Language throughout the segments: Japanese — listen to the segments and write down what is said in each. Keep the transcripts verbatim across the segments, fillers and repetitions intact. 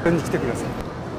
れに来てください。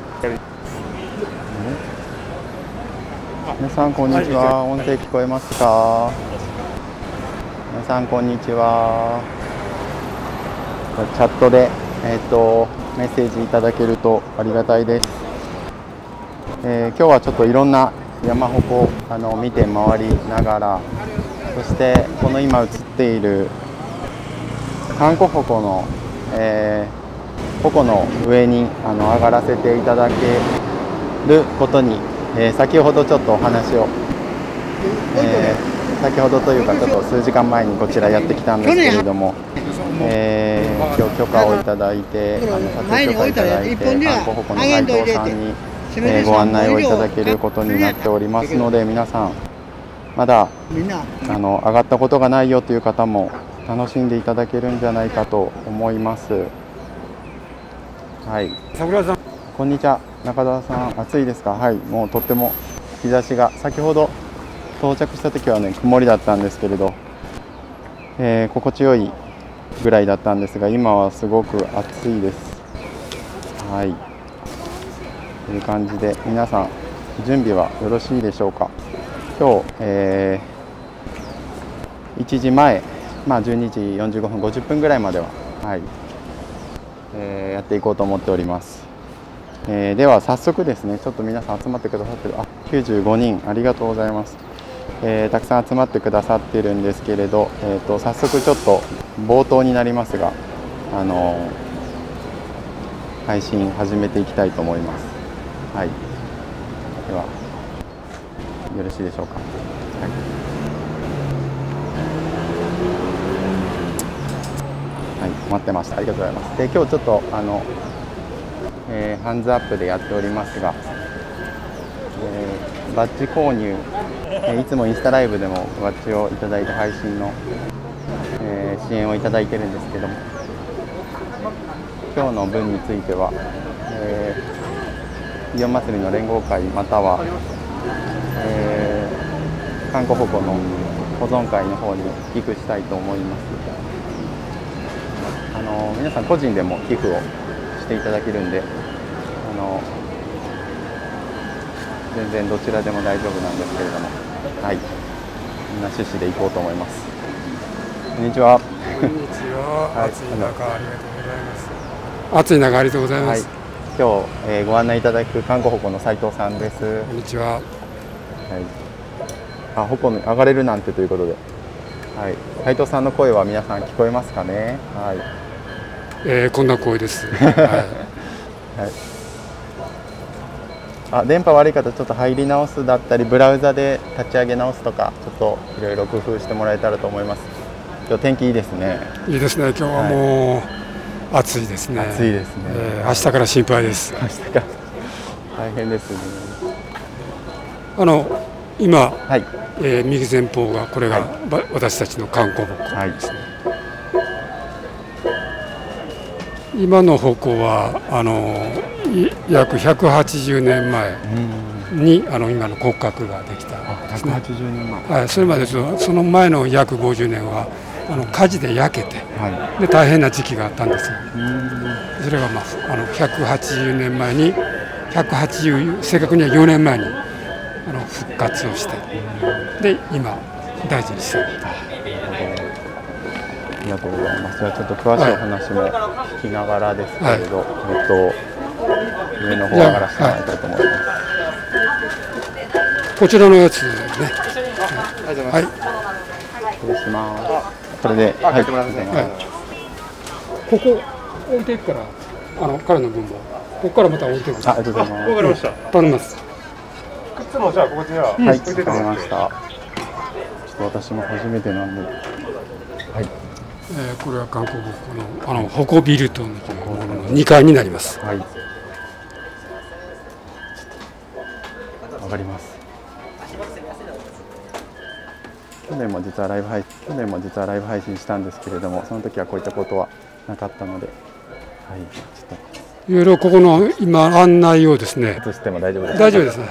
皆さんこんにちは。音声聞こえますか？皆さんこんにちは。チャットで、えー、とメッセージいただけるとありがたいです。えー、今日はちょっといろんな山鉾あの見て回りながら、そしてこの今映っている観光鉾の、えー、鉾の上にあの上がらせていただけることに、えー、先ほどちょっとお話を、えー、先ほどというかちょっと数時間前にこちらやってきたんですけれども、えー、今日許可をいただいて、あの撮影許可をいただいて、観光鉾の斉藤さんに、えー、ご案内をいただけることになっておりますので、皆さんまだあの上がったことがないよという方も楽しんでいただけるんじゃないかと思います。はい。 桜さん、 こんにちは。中澤さん、暑いですか？はい、もうとっても日差しが、先ほど到着した時はね、曇りだったんですけれど、えー、心地よいぐらいだったんですが、今はすごく暑いです。はい。という感じで、皆さん、準備はよろしいでしょうか？今日、えー、いちじまえ、まあ、じゅうにじよんじゅうごふん、ごじゅっぷんぐらいまでは、はい、えー、やっていこうと思っております。えー、では早速ですね、ちょっと皆さん集まってくださってる、あ、きゅうじゅうごにん、ありがとうございます。えー、たくさん集まってくださってるんですけれど、えー、と早速ちょっと冒頭になりますが、あのー、配信始めていきたいと思います。はい、ではよろしいでしょうか？はい、はい、待ってました。ありがとうございます。で、今日ちょっとあのえー、ハンズアップでやっておりますが、えー、バッジ購入、えー、いつもインスタライブでもバッジをいただいて配信の、えー、支援をいただいてるんですけども、今日の分については、えー、祇園祭の連合会または、えー、観光鉾の保存会の方に寄付したいと思います。あの皆さん個人でも寄付をしていただけるんで、あの全然どちらでも大丈夫なんですけれども、はい、こんな趣旨でいこうと思います。こんにちは。 こんにちは。はい、暑い中ありがとうございます。暑い中ありがとうございます。 はい、今日、えー、ご案内いただく観光鉾の斉藤さんです。 こんにちは。はい。 あ、鉾に上がれるなんてということで、はい、斉藤さんの声は皆さん聞こえますかね？はい。 えー、こんな声です。はい。はい、 あ、電波悪い方ちょっと入り直すだったりブラウザで立ち上げ直すとか、ちょっといろいろ工夫してもらえたらと思います。今日天気いいですね。 いいですね。今日はもう、はい、暑いですね。 暑いですね。 えー、明日から心配です。 明日から大変ですね。 あの今、 はい、 えー、右前方がこれが、はい、私たちの観光鉾ですね。はい、今の鉾はあの約ひゃくはちじゅうねんまえにあの今の骨格ができたんですね。ひゃくはちじゅうねんまえ、はい、それまでその前の約ごじゅうねんはあの火事で焼けて、はい、で大変な時期があったんですよ。それが、まあ、あのひゃくはちじゅうねんまえにひゃくはちじゅう正確にはよねんまえにあの復活をしてで今大事にしている。 ありがとうございます。じゃあちょっと詳しいお話も聞きながらですけれど、はい、えっと上の方上がらせてもらいたいと思います。はい、 こちらのやつね。 はい。失礼します。これで、はい。 ここ置いていくから、あの彼の分もここからまた置いていく。 ありがとうございます。 わかりました。頼みます。 靴もじゃあここにははい、わかりました。ちょっと私も初めてなんで。はい。 えー、これは観光鉾のあの鉾ビルトンというもののにかいになります。 はい。わかります。去年も実はライブ配信、去年も実はライブ配信したんですけれども、その時はこういったことはなかったので、はい、ちょっといろいろここの今案内をですね。 映しても大丈夫ですか？ 大丈夫ですね。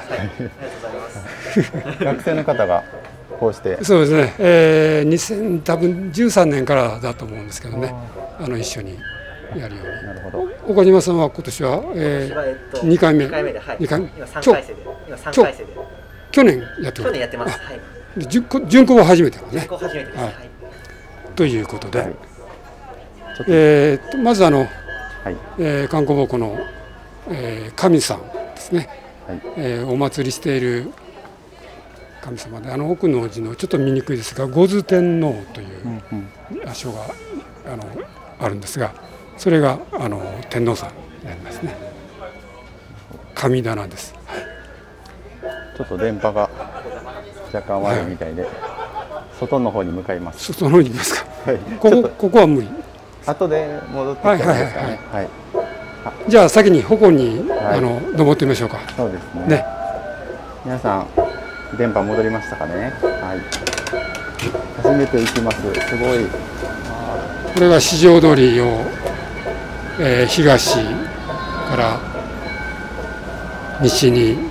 学生の方がこうして。 そうですね。えー、にせん多分じゅうさんねんからだと思うんですけどね。あの一緒にやるように。 なるほど。 岡島さんは今年は、えー、にかいめ。 にかいめで、はい。 にかいめ。 今さんかいせいで。今さんかいせいで。 去年やって去年やってます。はい。 巡行巡行は初めてですね。 巡行初めてです。はい。 ということで、えー、まずあの、 はい、 えー、観光牧の、えー、神さんですね、はい、えー、お祭りしている神様で、あの奥の字のちょっと見にくいですが五頭天皇という書があのあるんですが、それがあの天皇さんになりますね。神棚です、はい、 ちょっと電波が若干悪いみたいで、はい、外の方に向かいます。 外の方に行きますか。はい、ここここは無理。 後で戻ってきたんですかね。はい。 じゃあ先に鉾に、はい、あの登ってみましょうか。 そうですね。ね、皆さん電波戻りましたかね。はい。初めて行きます。すごい。 これが四条通りを、えー、東から西に、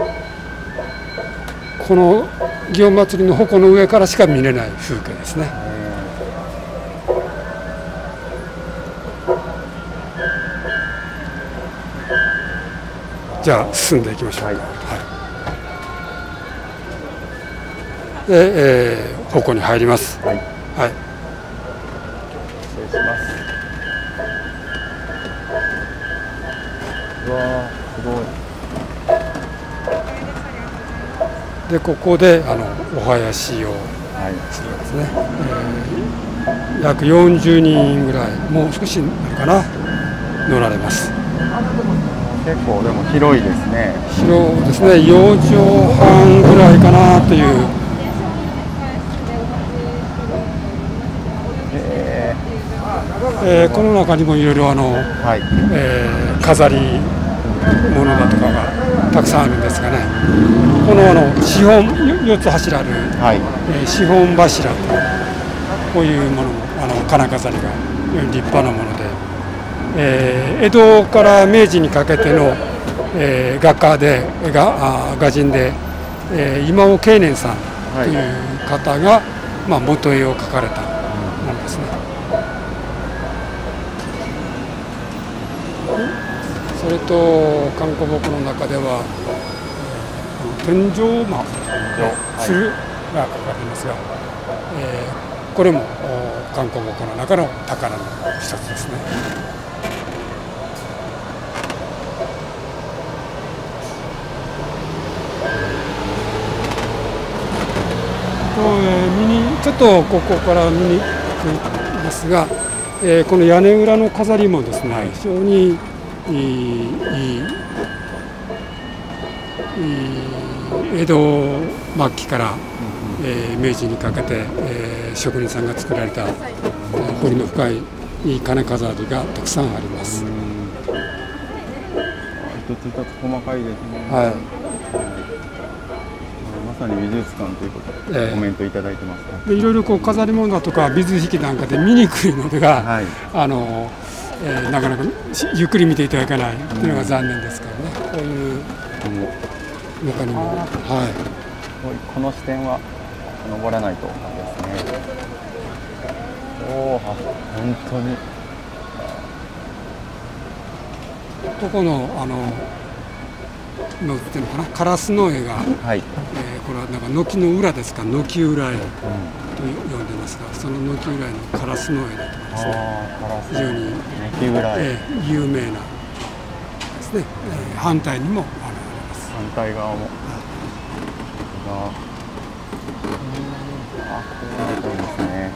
この祇園祭の鉾の上からしか見れない風景ですね。じゃあ進んでいきましょう。はい。はい、で、えー、鉾に入ります。はい。はい。 失礼します。うわー、すごい。 でここであのお囃子をするんですね。はい、えー、約よんじゅうにんぐらい、もう少しなるかな、乗られます。 結構でも広いですね。 広いですね。よじょうはんぐらいかなという。えーえー、この中にもいろいろあの、はい、えー、飾り物だとかがたくさんあるんですがね。このあの四本よっつ柱ある、はい、えー、四本柱とこういうものもあの金飾りが立派なもので。えー、江戸から明治にかけての、えー、画家でが画人で、えー、今尾慶年さんという方が、はい、まあ、元絵を描かれたものですね。それと観光木の中では、えー、天井幕鶴が描かれていますが、えー、これも観光木の中の宝の一つですね。えー、見にちょっとここから見にくいですが、えー、この屋根裏の飾りもですね、はい、非常にいい、いい、いい江戸末期から、うん、えー、明治にかけて、えー、職人さんが作られた彫りの深いいい金飾りがたくさんあります。 一つ一つ細かいですね。はい、まさに美術館ということで、えー、コメントいただいてます、ね、 でいろいろこう飾り物だとか美術品なんかで見にくいのでが、はい、あのえー、なかなかゆっくり見ていただけないというのが残念ですけどね、こういう中にも、はい、 この視点は登らないとですね。おお、本当にここのあののっていうのかな、カラスの絵が、はい、えー、これはなんか軒の裏ですか、軒裏絵と呼んでますが、その軒裏絵のカラスの絵だとかですね、非常に、えー、有名なですね、えー、反対にもあります。 反対側も。あ、こうなっていますね。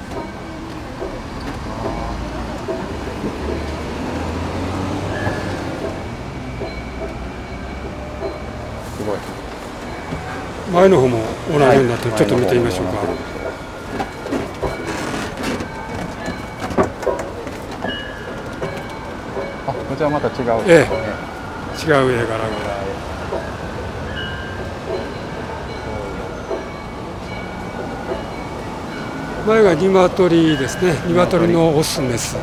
すごい。 前の方も同じようになってる、はい、ちょっと見てみましょうか。 あ、こちらまた違う、ね、 ええ、違う絵柄が。前が鶏ですね、鶏のオスメス、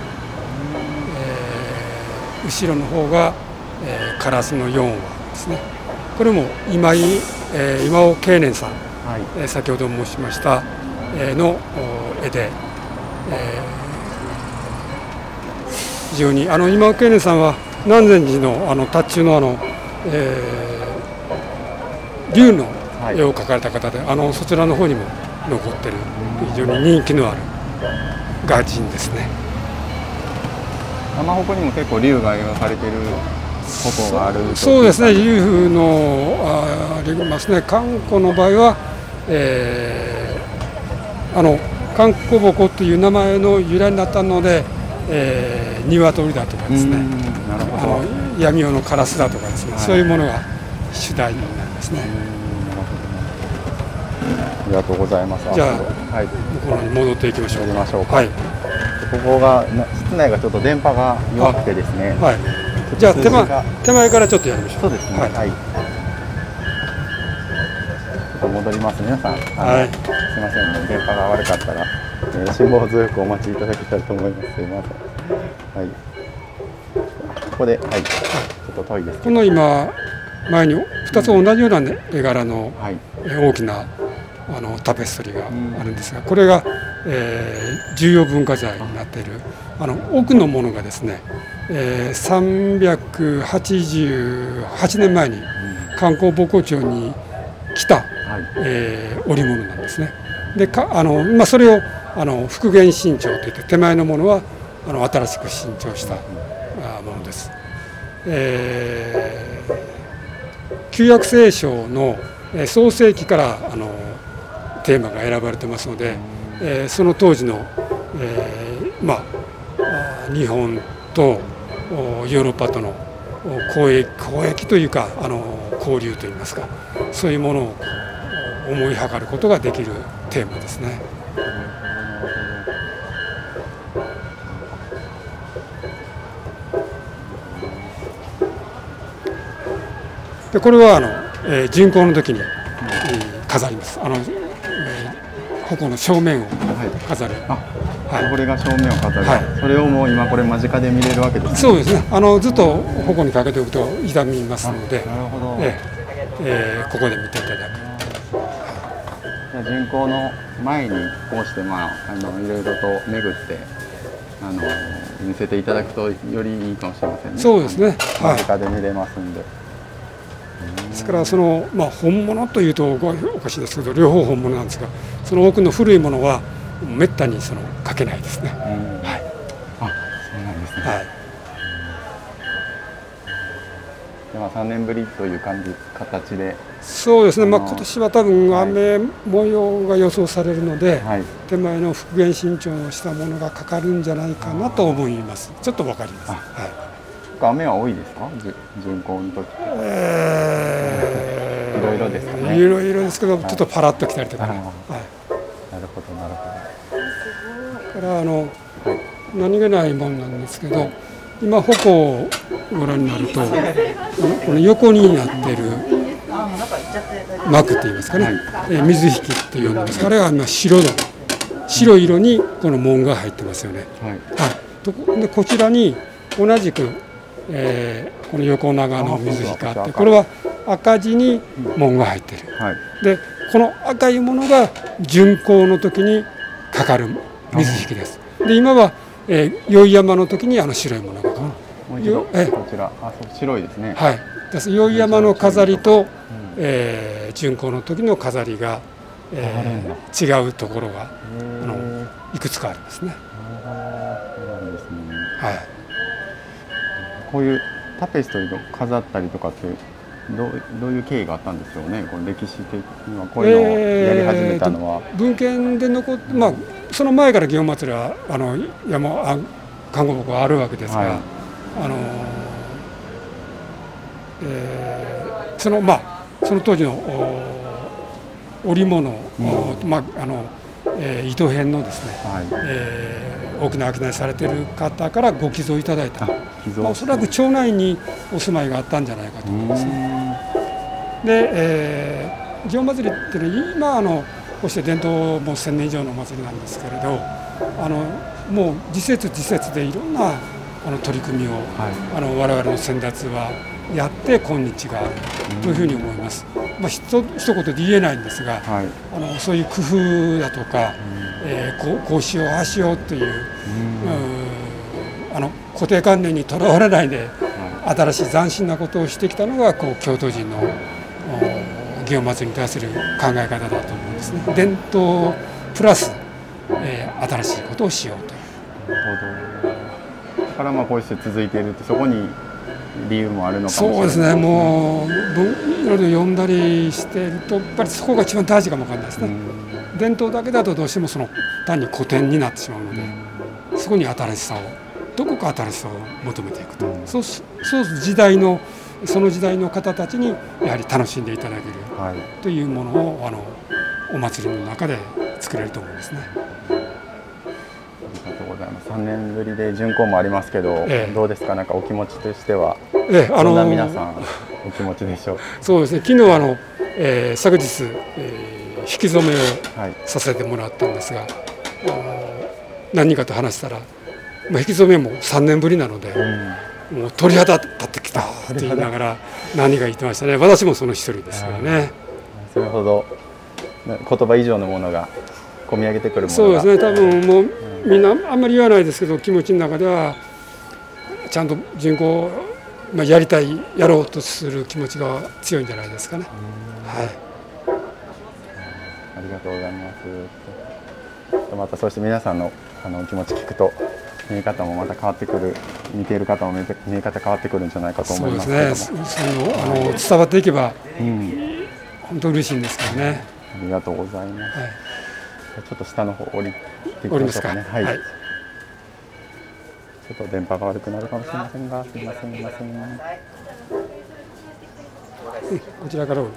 えー、後ろの方が、えー、カラスのよんわですね。これも今井、えー、今尾慶年さん、はい、えー、先ほど申しました、えー、の絵で、えー、非非常にあの今慶年さんは南禅寺のあの塔頭のあの、えー、龍の絵を描かれた方で、はい、あのそちらの方にも残ってる非常に人気のある画人ですね。 山鉾にも結構龍が描かれてる鉾がある。 そうですね、龍のありますね。観光の場合は、えー、あの観光鉾っていう名前の由来になったので、えー、鶏だとかですね、 なるほど、 あの闇夜のカラスだとかですね、はい、そういうものが主題になりますね。 ありがとうございます。 じゃあ、 はい、 向こうに戻っていきましょう。 戻りましょうか。 はい、 ここが室内がちょっと電波が弱くてですね。 はい。じゃあ手前手前からちょっとやりましょう。 そうですね。はい。はい、ちょっと戻ります皆さん。はい。すみませんね、電波が悪かったら、えー、辛抱強くお待ちいただけたらと思います。すみません。はい。ここで、はい。ちょっと遠いですけど。 この今前にふたつ同じような、ね、絵柄の大きなあのタペストリーがあるんですが、これが、えー、重要文化財になっているあの奥のものがですね、えー、さんびゃくはちじゅうはちねんまえに観光牧港町に来た、はい、えー、織物なんですね。でかあの、まあ、それをあの復元新調といって手前のものはあの新しく新調したものです。えー、旧約聖書の創世記からあのテーマが選ばれてますので、えー、その当時の、えー、まあ日本とヨーロッパとの交易、交易というかあの交流といいますか、そういうものを思いはることができるテーマですね。でこれはあの、えー、巡行の時に、えー、飾ります。あの、えー、鉾の正面を飾る。 はい、あ、これが正面を飾る。はい、それをもう今これ間近で見れるわけですね。 そうですね。あのずっと鉾にかけておくと傷みますので、 なるほど。 えーえー、ここで見ていただく。 じゃあ巡行の前にこうしてまああのいろいろと巡ってあの見せていただくとよりいいかもしれませんね。 そうですね。 間近で見れますんで。 ですからその、まあ、本物というとおかしいですけど両方本物なんですが、その奥の古いものはめったにそのかけないですね。はい、 あ、そうなんですね。はい、でまあさんねんぶりという感じ形で。 そうですね。まあ今年は多分雨模様が予想されるので、はい、手前の復元新調をしたものがかかるんじゃないかなと思います。ちょっとわかります。はい。 雨は多いですか？巡行の時。えー、いろいろですかね。 いろいろですけど、ちょっとパラッと来たりとか。はい。なるほどなるほど。からあの、はい、何気ないもんなんですけど、今鉾をご覧になると、この横になっている幕って言いますかね、はい、え水引きって呼んでます。あれは今白の白い色にこの紋が入ってますよね。はい。はい。でこちらに同じくえー、この横長の水引があって、これは赤地に紋が入っている、はい、でこの赤いものが巡行の時にかかる水引です。で今は、えー、宵山の時にあの白いものがかかる。 もう一度えこちら、あ、そう白いですね。 はい。宵山の飾りと、えー、巡行の時の飾りが、えー、違うところがあのいくつかありますね。 そうなんですね。 はい。 こういうタペストリーを飾ったりとかってどう、どういう経緯があったんですよね。この歴史的にはこういうのをやり始めたのは、 えー、文献で残って、まあその前から祇園祭はあの山あ看護木はあるわけですが、はい、あの、えー、そのまあその当時の織物、うん、まああの、えー、糸編のですね、はい、えー大きな商いされている方からご寄贈いただいた、まあ、おそらく町内にお住まいがあったんじゃないかと思いますね。で、えー、祇園祭っていうのは今あのこうして伝統もせんねん以上のお祭りなんですけれど、あのもう時節時節でいろんなあの取り組みを、はい、あの我々の先達はやって今日があるというふうに思います。まあ、ひと一言で言えないんですが、はい、あのそういう工夫だとか、えー、こう、こうしようああしようという、うあの固定観念にとらわれないで、新しい斬新なことをしてきたのがこう京都人の祇園祭に対する考え方だと思うんですね。伝統プラス、えー、新しいことをしようという。 なるほど。だからまあこうして続いているって、そこに理由もあるのかもしれない。 そうですね。もういろいろ読んだりしているとやっぱりそこが一番大事かもわかんないですね。伝統だけだとどうしてもその単に古典になってしまうので、そこに新しさをどこか新しさを求めていくと、そうそう時代のその時代の方たちにやはり楽しんでいただける、はい、というものをあのお祭りの中で作れると思うんですね。 ありがとうございます。さんねんぶりで巡行もありますけど、ええ、どうですか、なんかお気持ちとしては、ええ、あのー、どんな皆さんお気持ちでしょう。 そうですね。昨日あの、えー、昨日、えー、引き初めをさせてもらったんですが、はい、あの何人かと話したら、まあ、引き初めもさんねんぶりなので、うん、もう鳥肌立ってきたって言いながら何人か言ってましたね。私もその一人ですよね。 それほど言葉以上のものが込み上げてくるものが。 そうですね。多分もうみんなあんまり言わないですけど、気持ちの中ではちゃんと巡行、まあ、やりたいやろうとする気持ちが強いんじゃないですかね。はい。 ありがとうございます。またそして皆さんのあの気持ち聞くと見え方もまた変わってくる、見ている方も見え方変わってくるんじゃないかと思いますけども。 そうですね。そのあの伝わっていけば、うん、本当嬉しいんですけどね。 ありがとうございます。はい、ちょっと下の方降りていきましょうかね。はい。はい、ちょっと電波が悪くなるかもしれませんが、すみません、すみません。 こちらから。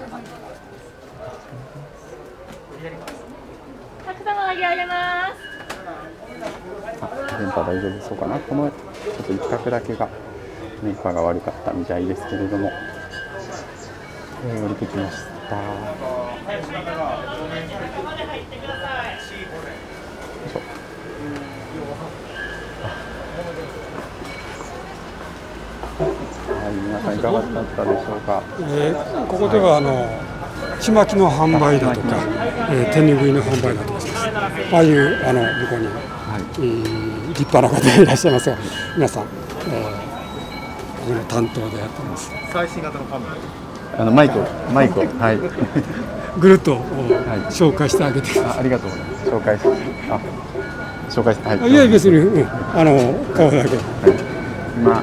たくさん上げ上げます。 電波大丈夫そうかな。このちょっと一角だけが電波が悪かったみたいですけれども、えー、降りてきました。よいしょ。はい、皆さんいかがだったでしょうか。 えー、ここではあのちまきの販売だとか、えー、手ぬぐいの販売だとかします。ああいうあの向こうに、はい、えー、立派な方いらっしゃいますが、皆さん、えー、この担当でやってます。 最新型のカメラ。 あのマイク、マイクを、はい、 ぐるっと、はい、紹介してあげてください。 あ、ありがとうございます。紹介し、あ、紹介して、はい。 いや別に、うん、あの顔だけ。はい、 今、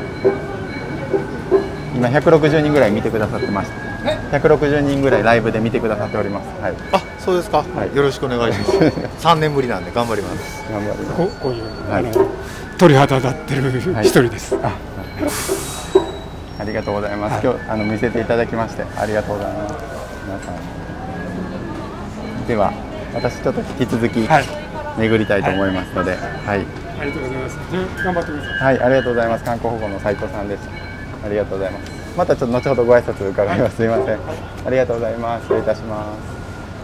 今ひゃくろくじゅうにんぐらい見てくださってました。ひゃくろくじゅうにんぐらいライブで見てくださっております。はい。 あ、そうですか。はい、よろしくお願いします。さんねんぶりなんで頑張ります。 頑張ります。 こ, こういう、はい、あの鳥肌立ってる一人です。はい、あ, ありがとうございます。はい、今日あの見せていただきましてありがとうございます。皆さん。では私ちょっと引き続き巡りたいと思いますので、はい。はい、 ありがとうございます。じゃあ頑張ってください。 はい、ありがとうございます。観光保護の斉藤さんです。ありがとうございます。またちょっと後ほどご挨拶伺います。すみません。ありがとうございます。失礼いたします。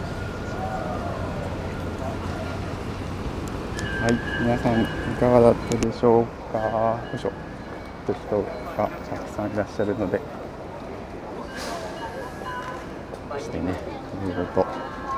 はい、皆さんいかがだったでしょうか。よいしょ。ちょっと人がたくさんいらっしゃるので、そしてね、いろいろと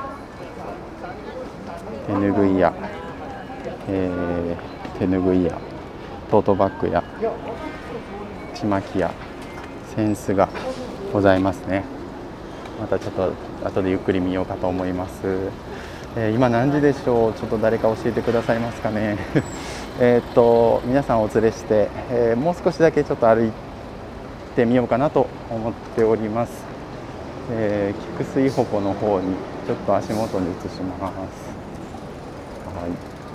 手ぬぐいや、えー、手ぬぐいやトートバッグやちまきや扇子がございますね。またちょっと後でゆっくり見ようかと思います。えー、今何時でしょう。ちょっと誰か教えてくださいますかね。えっと皆さんをお連れして、えー、もう少しだけちょっと歩いてみようかなと思っております。えー、菊水鉾の方にちょっと足元に移します。はい。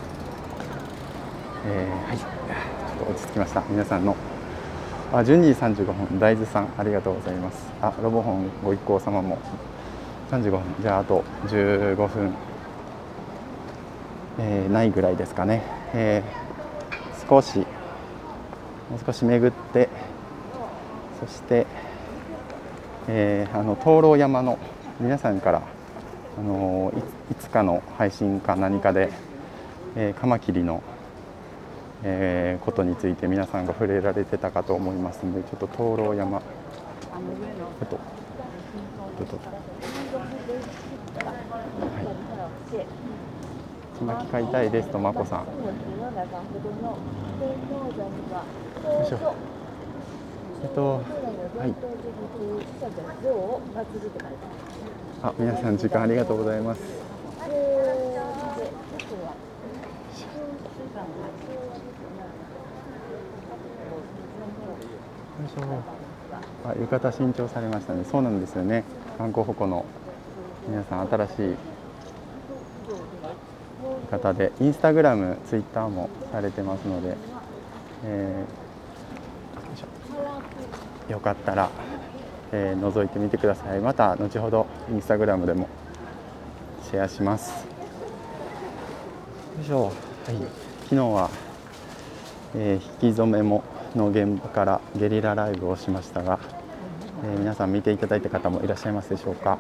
えー、はい。ちょっと落ち着きました。皆さんの。あ、じゅうにじさんじゅうごふん、大豆さん、ありがとうございます。あ、ロボホンご一行様もさんじゅうごふん、じゃああとじゅうごふん、えー、ないぐらいですかね。えー、少し、もう少し巡って、そして、えー、あの灯籠山の皆さんから、あのい, いつかの配信か何かで、えー、カマキリのえー、ことについて皆さんが触れられてたかと思いますので、ちょっと灯籠山、ちょっと、ちょっと、はい、 巻き買いたいですとまこさん。よいしょ。えっとはい。あ、皆さん時間ありがとうございます。よいしょ。あ、浴衣新調されましたね。そうなんですよね。観光鉾の皆さん新しい方で、インスタグラム、ツイッターもされてますので、えー、よかったら、えー、覗いてみてください。また後ほどインスタグラムでもシェアします。よいしょ。はい、昨日は、えー、引き初めもの現場からゲリラライブをしましたが、えー、皆さん見ていただいた方もいらっしゃいますでしょうか。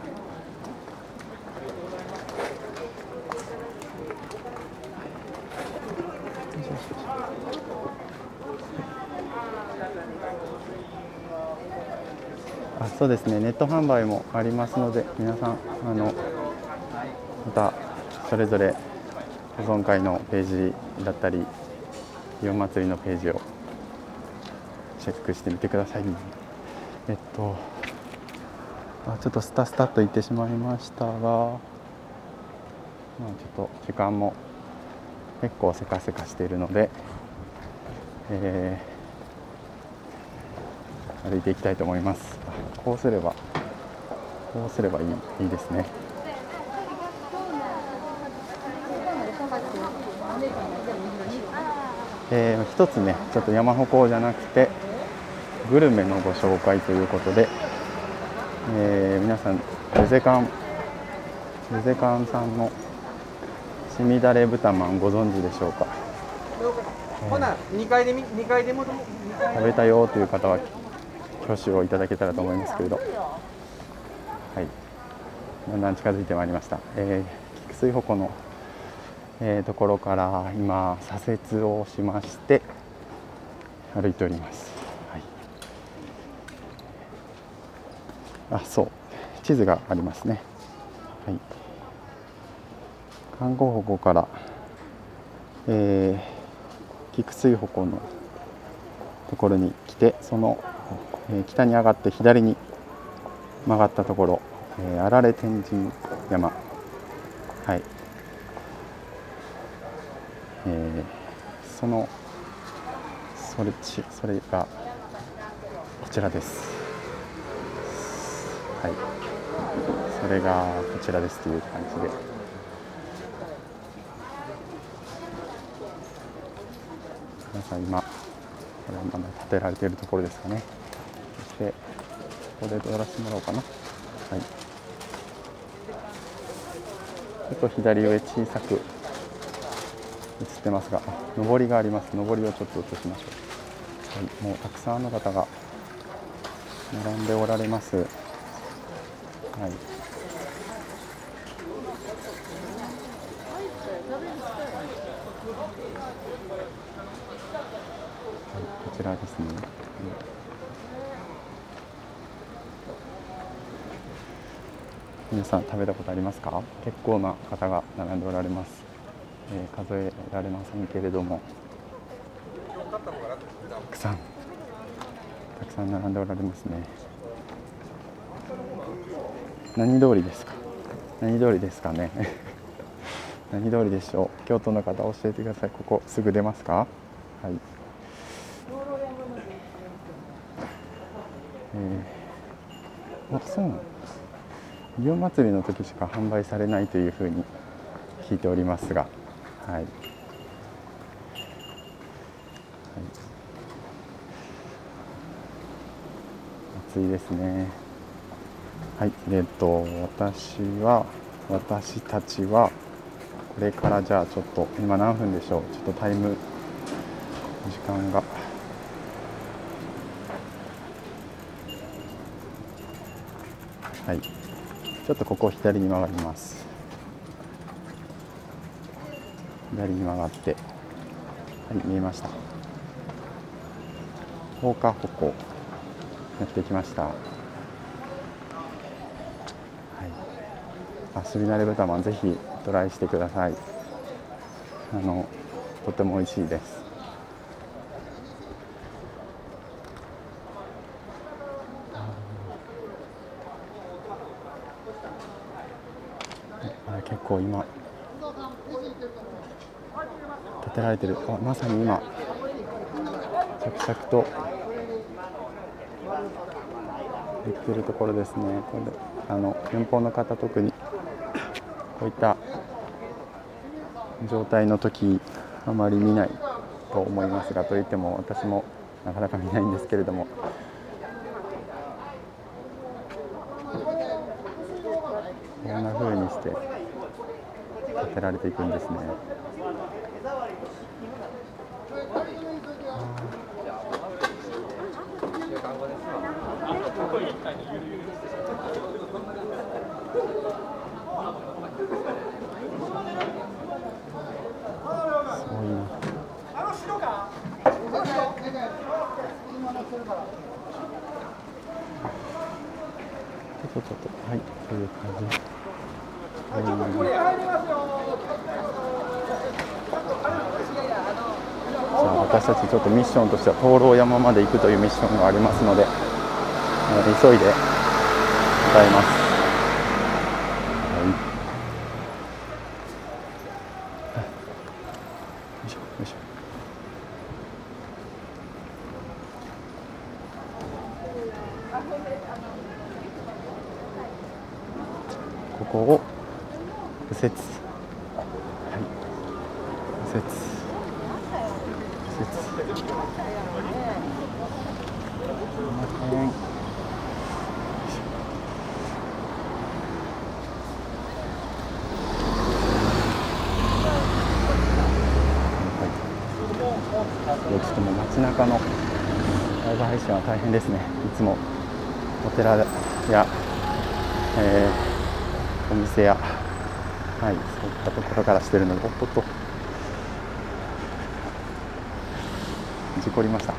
あ、そうですね、ネット販売もありますので、皆さんあのまたそれぞれ保存会のページだったり祇園祭のページをチェックしてみてください。えっとあちょっとスタスタと言ってしまいましたが、まあ、ちょっと時間も結構せかせかしているので、えー、歩いていきたいと思います。こうすればこうすればいい、いいですね。えー、一つね、ちょっと山鉾じゃなくてグルメのご紹介ということで、えー、皆さんルゼカンルゼカンさんのしみだれ豚まんご存知でしょうか。 ほなにかいでにかいでも食べたよという方は挙手をいただけたらと思いますけれど、はい、だんだん近づいてまいりました。えー、菊水鉾の、えー、ところから今左折をしまして歩いております。はい、あ、そう地図がありますね。はい、観光鉾から、えー、菊水鉾のところに来て、その、えー、北に上がって左に曲がったところ、えー、荒れ天神山、はい、えー、そのそれちそれがこちらです。はい、それがこちらですという感じで、皆さん今これまだ建てられているところですかね。そしてここで撮らせてもらおうかな。はい、ちょっと左上小さく映ってますが、上りがあります。上りをちょっと映しましょう。はい、もうたくさんの方が並んでおられます。はい、はい、こちらですね。うん、皆さん食べたことありますか？結構な方が並んでおられます。えー、数えられませんけれども、たくさんたくさん並んでおられますね。何通りですか？何通りですかね。何通りでしょう。京都の方教えてください。ここすぐ出ますか？はい。えー、あ、そうなんです。祇園祭の時しか販売されないというふうに聞いておりますが、はい。はい、暑いですね。はい、えっと私は私たちはこれからじゃあちょっと今何分でしょう。ちょっとタイム時間がはい、ちょっとここを左に曲がります。左に曲がって、はい、見えました。放火歩行やってきました。はい、あ、しみだれ豚まんぜひトライしてください。 あのとても美味しいです。あ、結構今建てられてる。あ、まさに今着々とできてるところですね。これであの遠方の方、特にこういった状態の時あまり見ないと思いますが、といっても私もなかなか見ないんですけれども、こんな風にして建てられていくんですね。ちょっとちょっとはい、そういう感じ。はい、じゃあ私たちちょっとミッションとしては灯籠山まで行くというミッションがありますので、えー、急いで向かいます。はい、よいしょよいしょ。ここを右折、はい、右折、右折、すいません。ちょっともう街中のライブ配信は大変ですね。いつもお寺や、えー、お店や、はい、そういったところからしてるので、おっとっと事故りました。はい、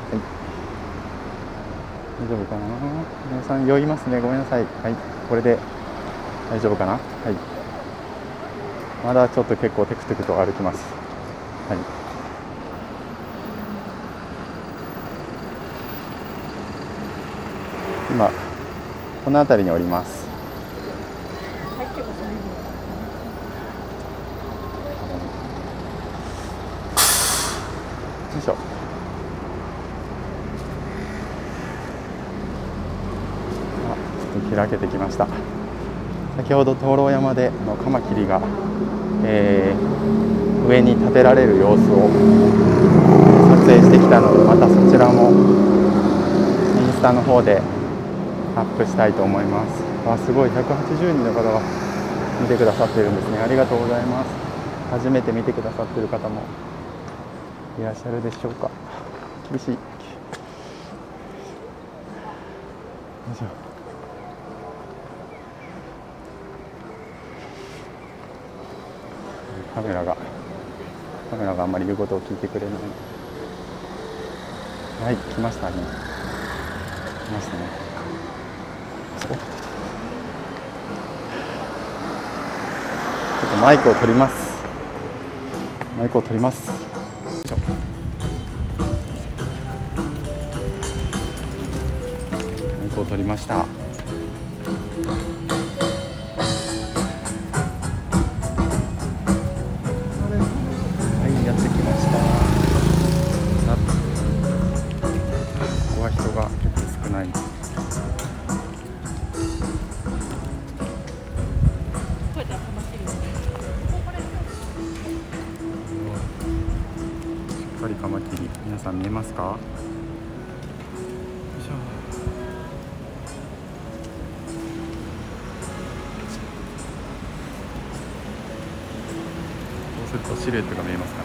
大丈夫かな。皆さん酔いますね。ごめんなさい。はい、これで大丈夫かな。はい、まだちょっと結構テクテクと歩きます。はい、今この辺りにおります。よいしょ。あ、ちょっと開けてきました。先ほど灯籠山でのカマキリが、えー、上に立てられる様子を撮影してきたので、またそちらもインスタの方でアップしたいと思います。あ、すごいひゃくはちじゅうにんの方が見てくださっているんですね。ありがとうございます。初めて見てくださっている方もいらっしゃるでしょうか。厳しい。よいしょ。カメラがカメラがあんまり言うことを聞いてくれない。はい、来ましたね。来ましたね。ちょっとマイクを取ります。マイクを取ります。マイクを取りました。はい、やってきました。ここは人が結構少ない。カマキリ、皆さん見えますか？よいしょ。そうするとシルエットが見えますかね。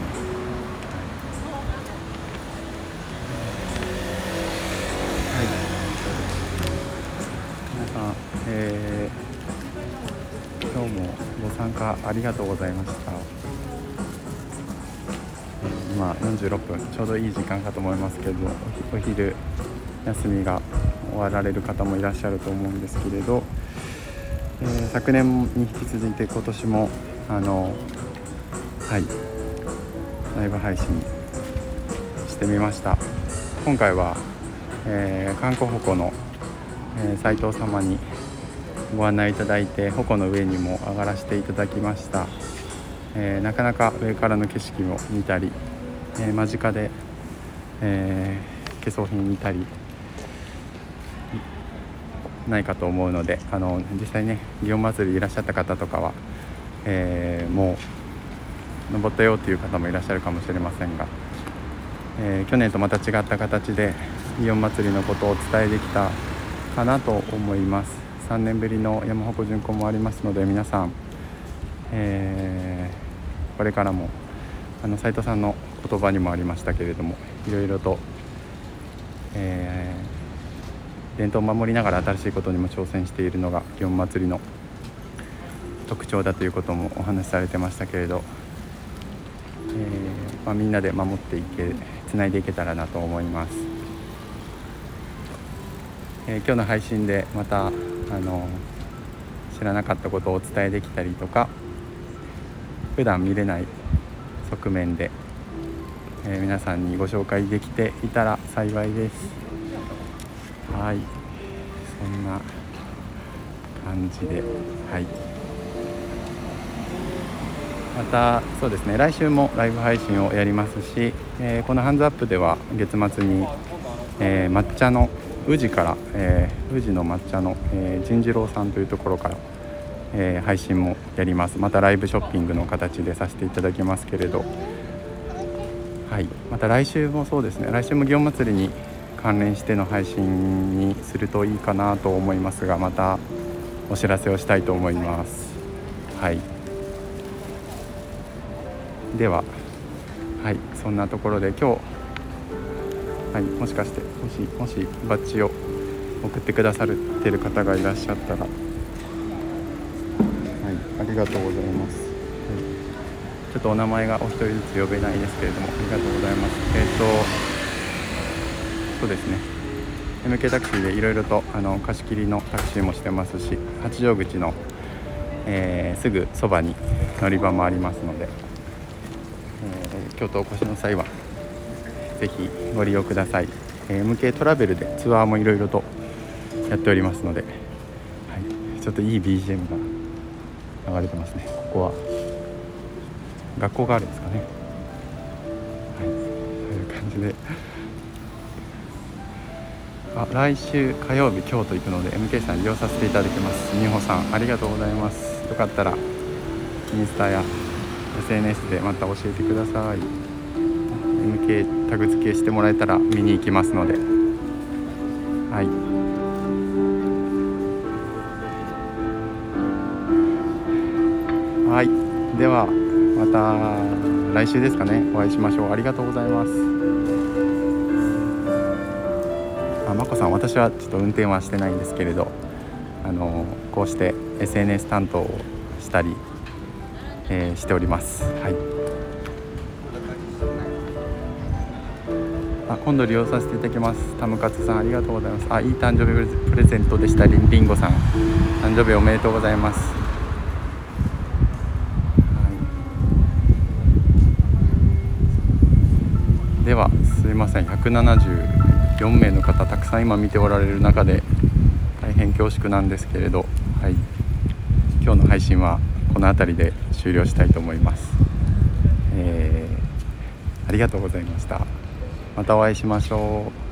はい、皆さん、えー、今日もご参加ありがとうございました。今よんじゅうろっぷん、ちょうどいい時間かと思いますけれど、お昼休みが終わられる方もいらっしゃると思うんですけれど、えー、昨年に引き続いて今年もあの、はい、 ライブ配信してみました。今回は、えー、観光鉾の、えー、斉藤様にご案内いただいて、鉾の上にも上がらせていただきました。えー、なかなか上からの景色を見たり、えー、間近で、えー、化粧品見たりないかと思うので、あの実際ね祇園祭りいらっしゃった方とかは、えー、もう登ったよという方もいらっしゃるかもしれませんが、えー、去年とまた違った形で祇園祭りのことをお伝えできたかなと思います。さんねんぶりの山鉾巡行もありますので、皆さん、えー、これからもあの斉藤さんの言葉にもありましたけれども、いろいろと、えー伝統を守りながら新しいことにも挑戦しているのが祇園祭の特徴だということもお話しされてましたけれど、えーまあ、みんなで守っていけつないでいけたらなと思います。えー、今日の配信でまたあの知らなかったことをお伝えできたりとか、普段見れない側面で、えー、皆さんにご紹介できていたら幸いです。はい、そんな感じで、はい、またそうですね、来週もライブ配信をやりますし、えー、このハンズアップでは月末に、えー、抹茶の宇治から、えー、宇治の抹茶の、えー、仁次郎さんというところから、えー、配信もやります。またライブショッピングの形でさせていただきますけれど、はい、また来週もそうですね、来週も祇園祭に関連しての配信にするといいかなと思いますが、またお知らせをしたいと思います。はい、では、はい、そんなところで今日、はい、もしかしてもしもしバッジを送ってくださってる方がいらっしゃったら、はい、ありがとうございます。はい、ちょっとお名前がお一人ずつ呼べないですけれども、ありがとうございます。えっとそうですね、 エムケー タクシーでいろいろとあの貸し切りのタクシーもしてますし、八丈口の、えー、すぐそばに乗り場もありますので、えー、京都お越しの際はぜひご利用ください。 エムケー トラベルでツアーもいろいろとやっておりますので、はい、ちょっといい ビージーエム が流れてますね。ここは学校があるんですかね。はい、そういう感じで、あ、来週火曜日京都行くので エムケー さん利用させていただきます。美穂さんありがとうございます。よかったらインスタや エスエヌエス でまた教えてください。 エムケー タグ付けしてもらえたら見に行きますので、はい、はい、ではまた来週ですかね、お会いしましょう。ありがとうございます。あ、まこさん、私はちょっと運転はしてないんですけれど、あのこうして エスエヌエス 担当をしたり、えー、しております。はい、あ、今度利用させていただきます。タムカツさんありがとうございます。あ、いい誕生日プレゼントでした。りんりんごさん誕生日おめでとうございます。はい、ではすいません、ひゃくななじゅうよんめいの方たくさん今見ておられる中で大変恐縮なんですけれど、はい、今日の配信はこの辺りで終了したいと思います。えー、ありがとうございました。またお会いしましょう。